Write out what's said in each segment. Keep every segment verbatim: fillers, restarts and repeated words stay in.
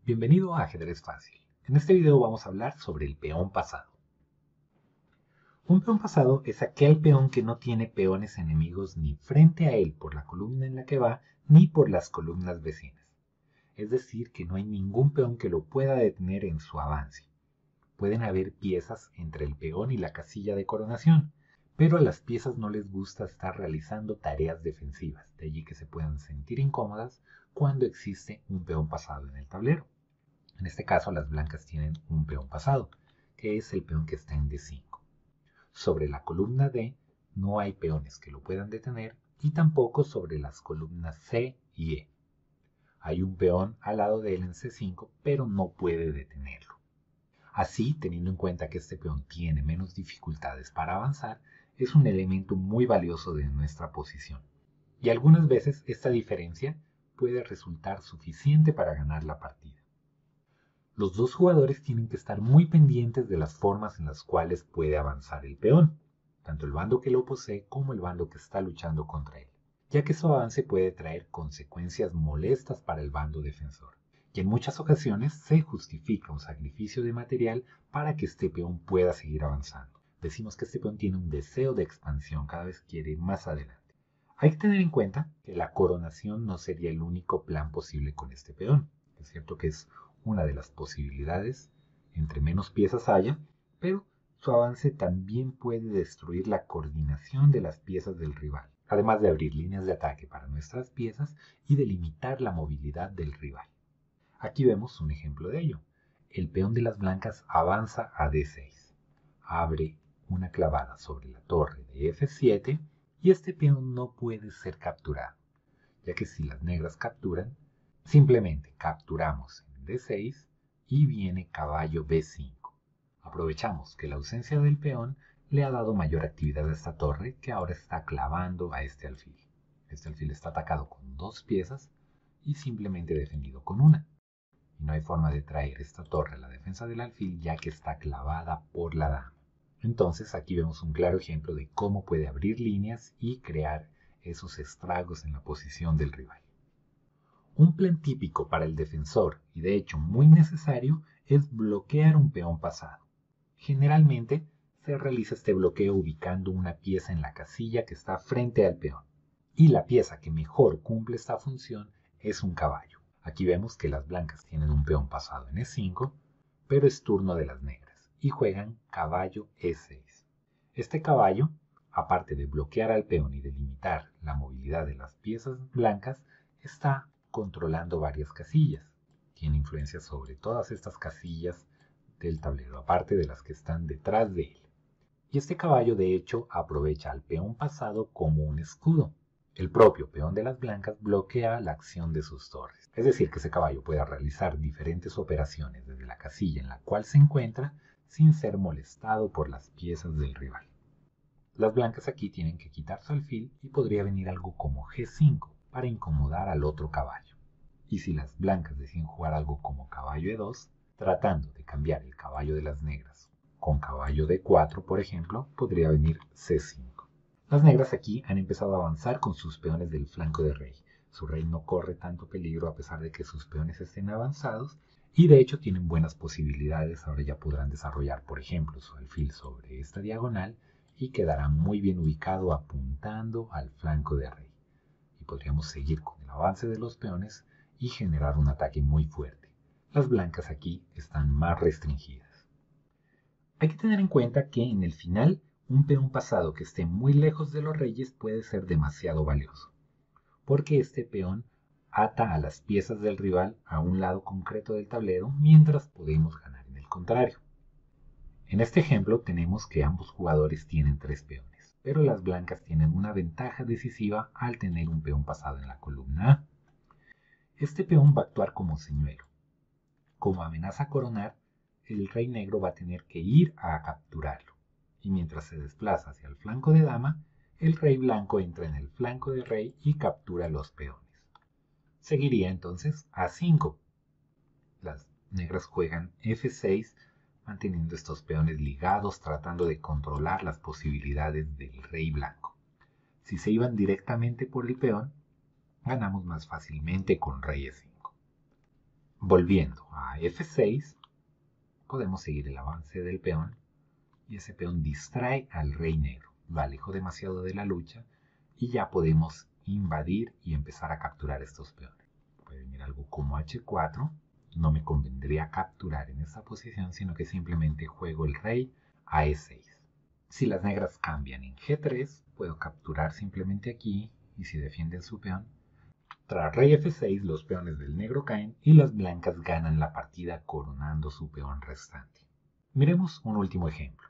Bienvenido a Ajedrez Fácil. En este video vamos a hablar sobre el peón pasado. Un peón pasado es aquel peón que no tiene peones enemigos ni frente a él por la columna en la que va, ni por las columnas vecinas. Es decir, que no hay ningún peón que lo pueda detener en su avance. Pueden haber piezas entre el peón y la casilla de coronación, pero a las piezas no les gusta estar realizando tareas defensivas, de allí que se puedan sentir incómodas cuando existe un peón pasado en el tablero. En este caso, las blancas tienen un peón pasado, que es el peón que está en D cinco. Sobre la columna D no hay peones que lo puedan detener y tampoco sobre las columnas C y E. Hay un peón al lado de él en C cinco, pero no puede detenerlo. Así, teniendo en cuenta que este peón tiene menos dificultades para avanzar, es un elemento muy valioso de nuestra posición. Y algunas veces esta diferencia puede resultar suficiente para ganar la partida. Los dos jugadores tienen que estar muy pendientes de las formas en las cuales puede avanzar el peón, tanto el bando que lo posee como el bando que está luchando contra él, ya que su avance puede traer consecuencias molestas para el bando defensor. Y en muchas ocasiones se justifica un sacrificio de material para que este peón pueda seguir avanzando. Decimos que este peón tiene un deseo de expansión, cada vez quiere ir más adelante. Hay que tener en cuenta que la coronación no sería el único plan posible con este peón. Es cierto que es una de las posibilidades, entre menos piezas haya, pero su avance también puede destruir la coordinación de las piezas del rival, además de abrir líneas de ataque para nuestras piezas y de limitar la movilidad del rival. Aquí vemos un ejemplo de ello. El peón de las blancas avanza a D seis, abre una clavada sobre la torre de F siete y este peón no puede ser capturado, ya que si las negras capturan, simplemente capturamos en D seis y viene caballo B cinco. Aprovechamos que la ausencia del peón le ha dado mayor actividad a esta torre que ahora está clavando a este alfil. Este alfil está atacado con dos piezas y simplemente defendido con una. Y no hay forma de traer esta torre a la defensa del alfil ya que está clavada por la dama. Entonces aquí vemos un claro ejemplo de cómo puede abrir líneas y crear esos estragos en la posición del rival. Un plan típico para el defensor, y de hecho muy necesario, es bloquear un peón pasado. Generalmente se realiza este bloqueo ubicando una pieza en la casilla que está frente al peón, y la pieza que mejor cumple esta función es un caballo. Aquí vemos que las blancas tienen un peón pasado en E cinco, pero es turno de las negras, y juegan caballo E seis. Este caballo, aparte de bloquear al peón y de limitar la movilidad de las piezas blancas, está controlando varias casillas. Tiene influencia sobre todas estas casillas del tablero, aparte de las que están detrás de él. Y este caballo de hecho aprovecha al peón pasado como un escudo. El propio peón de las blancas bloquea la acción de sus torres. Es decir, que ese caballo pueda realizar diferentes operaciones desde la casilla en la cual se encuentra sin ser molestado por las piezas del rival. Las blancas aquí tienen que quitar su alfil y podría venir algo como G cinco para incomodar al otro caballo. Y si las blancas deciden jugar algo como caballo E dos, tratando de cambiar el caballo de las negras con caballo D cuatro, por ejemplo, podría venir C cinco. Las negras aquí han empezado a avanzar con sus peones del flanco de rey. Su rey no corre tanto peligro a pesar de que sus peones estén avanzados y de hecho tienen buenas posibilidades. Ahora ya podrán desarrollar, por ejemplo, su alfil sobre esta diagonal y quedará muy bien ubicado apuntando al flanco de rey. Y podríamos seguir con el avance de los peones y generar un ataque muy fuerte. Las blancas aquí están más restringidas. Hay que tener en cuenta que en el final un peón pasado que esté muy lejos de los reyes puede ser demasiado valioso, porque este peón ata a las piezas del rival a un lado concreto del tablero mientras podemos ganar en el contrario. En este ejemplo tenemos que ambos jugadores tienen tres peones, pero las blancas tienen una ventaja decisiva al tener un peón pasado en la columna A. Este peón va a actuar como señuelo. Como amenaza a coronar, el rey negro va a tener que ir a capturarlo, y mientras se desplaza hacia el flanco de dama, el rey blanco entra en el flanco de rey y captura los peones. Seguiría entonces A cinco. Las negras juegan F seis, manteniendo estos peones ligados, tratando de controlar las posibilidades del rey blanco. Si se iban directamente por el peón, ganamos más fácilmente con rey E cinco. Volviendo a F seis, podemos seguir el avance del peón y ese peón distrae al rey negro, lo alejo demasiado de la lucha y ya podemos invadir y empezar a capturar estos peones. Puede venir algo como H cuatro, no me convendría capturar en esta posición, sino que simplemente juego el rey a E seis. Si las negras cambian en G tres, puedo capturar simplemente aquí y si defienden su peón, tras rey F seis los peones del negro caen y las blancas ganan la partida coronando su peón restante. Miremos un último ejemplo.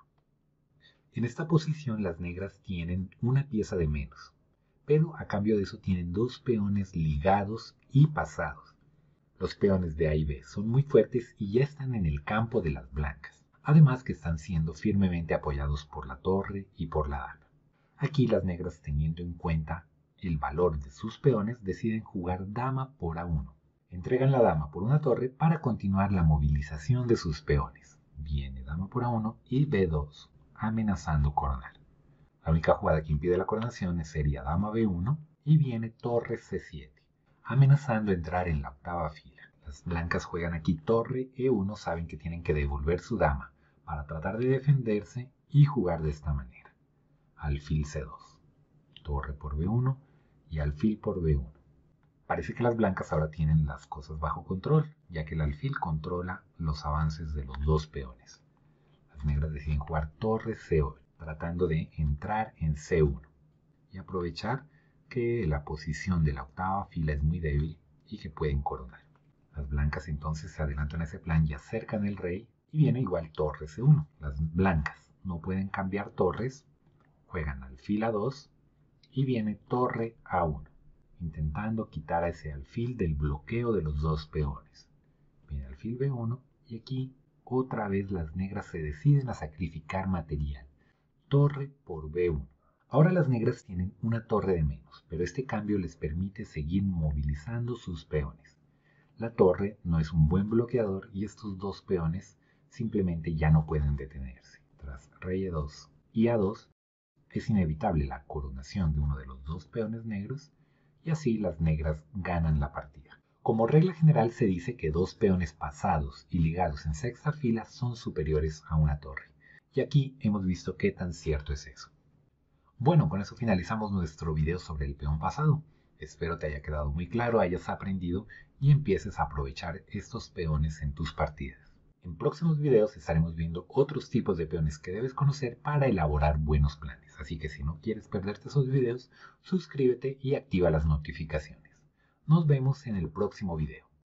En esta posición las negras tienen una pieza de menos, pero a cambio de eso tienen dos peones ligados y pasados. Los peones de A y B son muy fuertes y ya están en el campo de las blancas, además que están siendo firmemente apoyados por la torre y por la dama. Aquí las negras, teniendo en cuenta el valor de sus peones, deciden jugar dama por A uno. Entregan la dama por una torre para continuar la movilización de sus peones. Viene dama por A uno y B dos, amenazando coronar. La única jugada que impide la coronación sería dama B uno y viene torre C siete, amenazando entrar en la octava fila. Las blancas juegan aquí torre E uno, saben que tienen que devolver su dama para tratar de defenderse y jugar de esta manera. Alfil C dos, torre por B uno y alfil por B uno. Parece que las blancas ahora tienen las cosas bajo control, ya que el alfil controla los avances de los dos peones. Las negras deciden jugar torre C ocho, tratando de entrar en C uno y aprovechar que la posición de la octava fila es muy débil y que pueden coronar. Las blancas entonces se adelantan a ese plan y acercan el rey y viene igual torre C uno. Las blancas no pueden cambiar torres, juegan alfil A dos y viene torre A uno, intentando quitar a ese alfil del bloqueo de los dos peones. Viene alfil B uno y aquí otra vez las negras se deciden a sacrificar material. Torre por B uno. Ahora las negras tienen una torre de menos, pero este cambio les permite seguir movilizando sus peones. La torre no es un buen bloqueador y estos dos peones simplemente ya no pueden detenerse. Tras rey E dos y A dos, es inevitable la coronación de uno de los dos peones negros y así las negras ganan la partida. Como regla general se dice que dos peones pasados y ligados en sexta fila son superiores a una torre. Y aquí hemos visto qué tan cierto es eso. Bueno, con eso finalizamos nuestro video sobre el peón pasado. Espero te haya quedado muy claro, hayas aprendido y empieces a aprovechar estos peones en tus partidas. En próximos videos estaremos viendo otros tipos de peones que debes conocer para elaborar buenos planes. Así que si no quieres perderte esos videos, suscríbete y activa las notificaciones. Nos vemos en el próximo video.